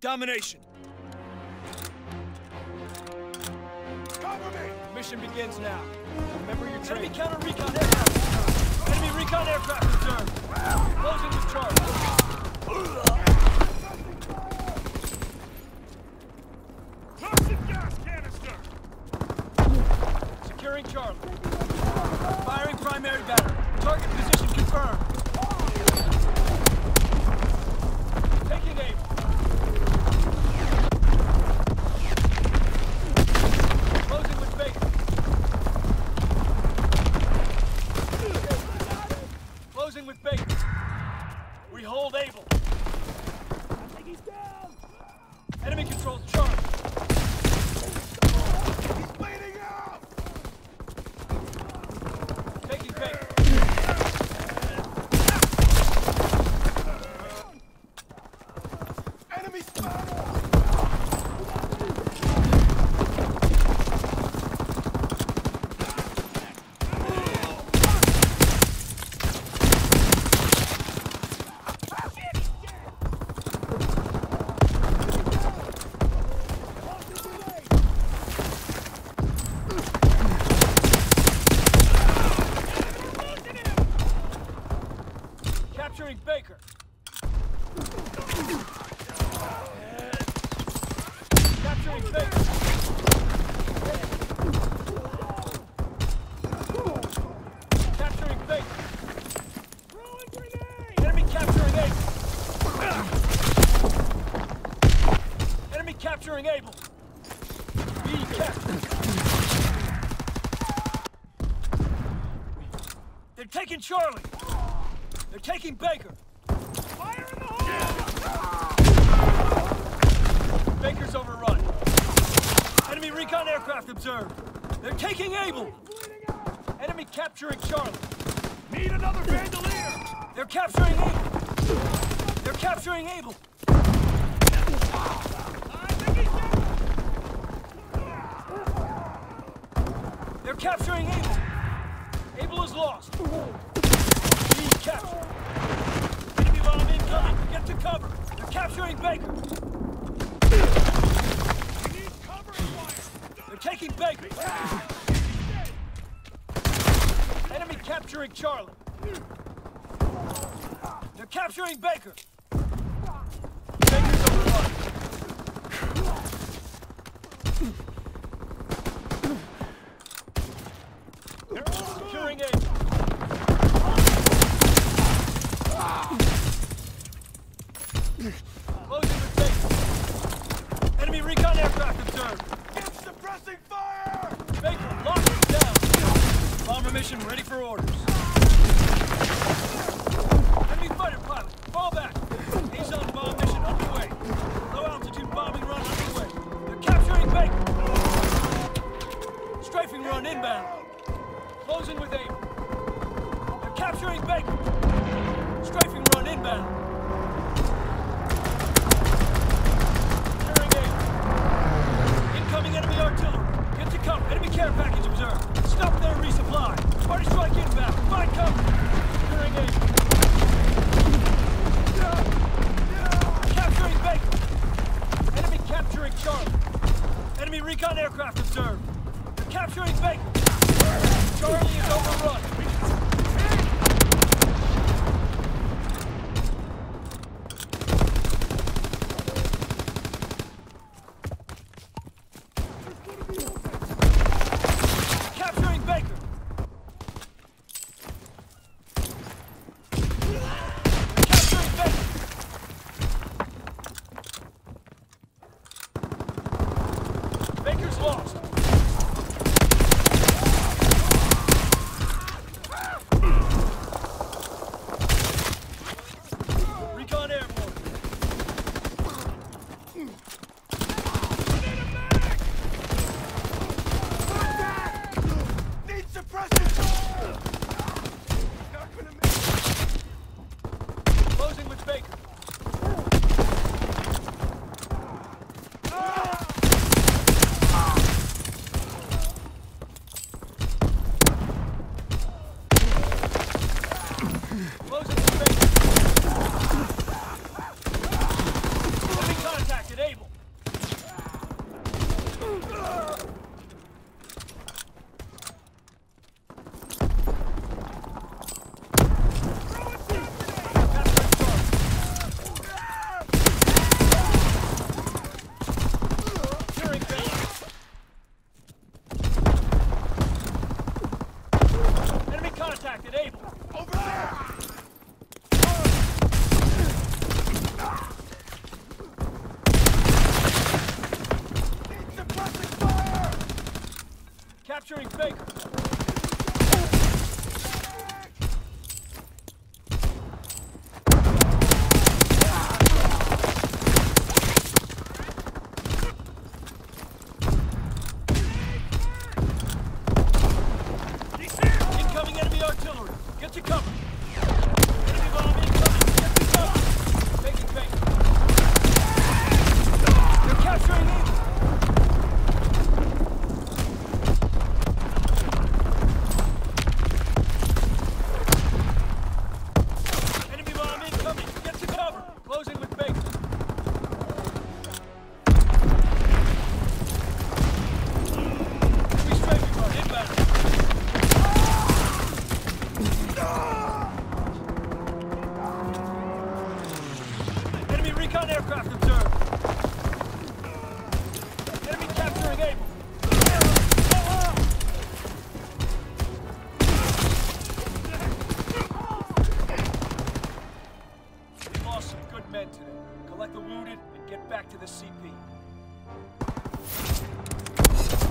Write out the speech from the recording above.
Domination. Cover me! Mission begins now. Remember your training. Enemy counter recon aircraft. Enemy recon aircraft observed. Closing with charge. Toxic gas canister! Securing Charlie. Firing primary battery. Target position confirmed. Taking aim. Closing with Baker. Closing with Baker. We hold Able. I think he's down! Enemy controlled Charlie. He's bleeding out! Taking Baker. Enemy Capturing Baker. Capturing Baker. Capturing Baker. throwing grenade! Enemy capturing Able. Enemy capturing Able. B captured. They're taking Charlie. They're taking Baker. Fire in the hole! Baker's overrun. Enemy recon aircraft observed. They're taking Able. Bleeding out! Enemy capturing Charlie. Need another bandolier! They're capturing Able. They're capturing Able. I think he's down! They're capturing Able. Able is lost. B captured. Enemy bomb incoming. Get to cover. They're capturing Baker. We need cover and fire! They're taking Baker. Enemy capturing Charlie. They're capturing Baker. Baker's overrun. Securing Able. Closing with Baker. Enemy recon aircraft observed. Give suppressing fire! Baker, lock it down. Bomber mission ready for orders. Enemy fighter pilot, fall back. Azon bomb mission underway. Low altitude bombing run underway. They're capturing Baker. Strafing run inbound. Closing with aim. They're capturing Baker. Strafing run inbound. Securing aim. Incoming enemy artillery. Get to cover. Enemy care package observed. Stop their resupply. Party strike inbound. Find cover. Securing aim. Capturing Baker. Enemy capturing Charlie. Enemy recon aircraft observed. They're capturing Baker. Charlie is overrun. Capturing Baker. Capturing Baker. Baker's lost. Recon airborne. Need suppressing fire! Not gonna make Closing with Baker. capturing Baker. Incoming enemy artillery. Get to cover. Enemy bomb incoming. Get to cover. Making Baker. They're capturing Eagle. Enemy bomb incoming. Get to cover. Closing with Baker. Enemy strafing car inbound. Enemy recon aircraft observed. Enemy capturing Able. We lost some good men today. Collect the wounded and get back to the CP.